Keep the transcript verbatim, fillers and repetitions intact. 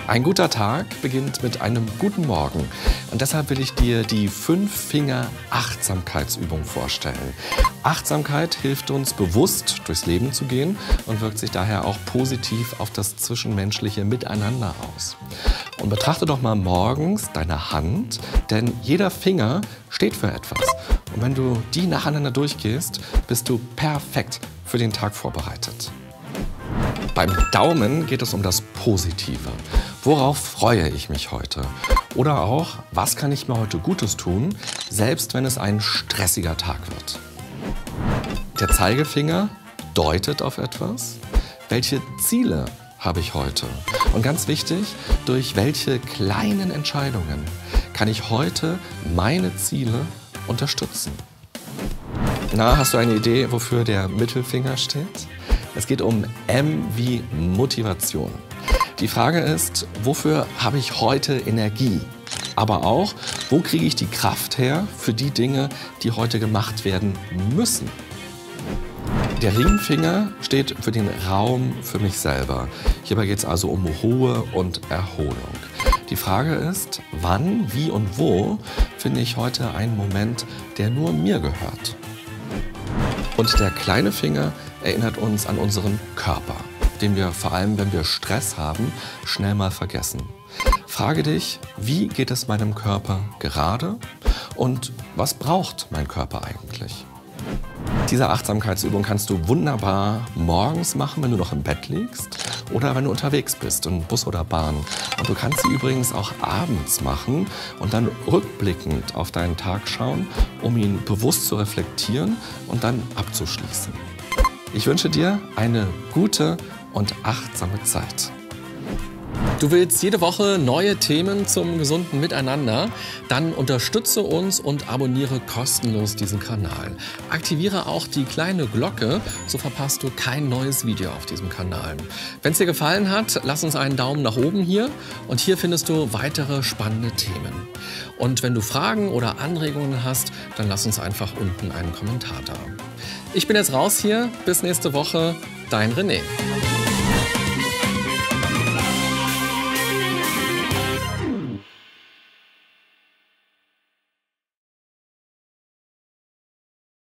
Ein guter Tag beginnt mit einem guten Morgen. Und deshalb will ich dir die Fünf-Finger-Achtsamkeitsübung vorstellen. Achtsamkeit hilft uns, bewusst durchs Leben zu gehen und wirkt sich daher auch positiv auf das zwischenmenschliche Miteinander aus. Und betrachte doch mal morgens deine Hand, denn jeder Finger steht für etwas. Und wenn du die nacheinander durchgehst, bist du perfekt für den Tag vorbereitet. Beim Daumen geht es um das Positive. Worauf freue ich mich heute? Oder auch, was kann ich mir heute Gutes tun, selbst wenn es ein stressiger Tag wird? Der Zeigefinger deutet auf etwas. Welche Ziele habe ich heute? Und ganz wichtig, durch welche kleinen Entscheidungen kann ich heute meine Ziele unterstützen? Na, hast du eine Idee, wofür der Mittelfinger steht? Es geht um M wie Motivation. Die Frage ist, wofür habe ich heute Energie? Aber auch, wo kriege ich die Kraft her für die Dinge, die heute gemacht werden müssen? Der Ringfinger steht für den Raum für mich selber. Hierbei geht es also um Ruhe und Erholung. Die Frage ist, wann, wie und wo finde ich heute einen Moment, der nur mir gehört? Und der kleine Finger erinnert uns an unseren Körper, den wir vor allem, wenn wir Stress haben, schnell mal vergessen. Frage dich, wie geht es meinem Körper gerade und was braucht mein Körper eigentlich? Diese Achtsamkeitsübung kannst du wunderbar morgens machen, wenn du noch im Bett liegst oder wenn du unterwegs bist, in Bus oder Bahn. Und du kannst sie übrigens auch abends machen und dann rückblickend auf deinen Tag schauen, um ihn bewusst zu reflektieren und dann abzuschließen. Ich wünsche dir eine gute und achtsame Zeit. Du willst jede Woche neue Themen zum gesunden Miteinander? Dann unterstütze uns und abonniere kostenlos diesen Kanal. Aktiviere auch die kleine Glocke, so verpasst du kein neues Video auf diesem Kanal. Wenn es dir gefallen hat, lass uns einen Daumen nach oben hier und hier findest du weitere spannende Themen. Und wenn du Fragen oder Anregungen hast, dann lass uns einfach unten einen Kommentar da. Ich bin jetzt raus hier, bis nächste Woche, dein René.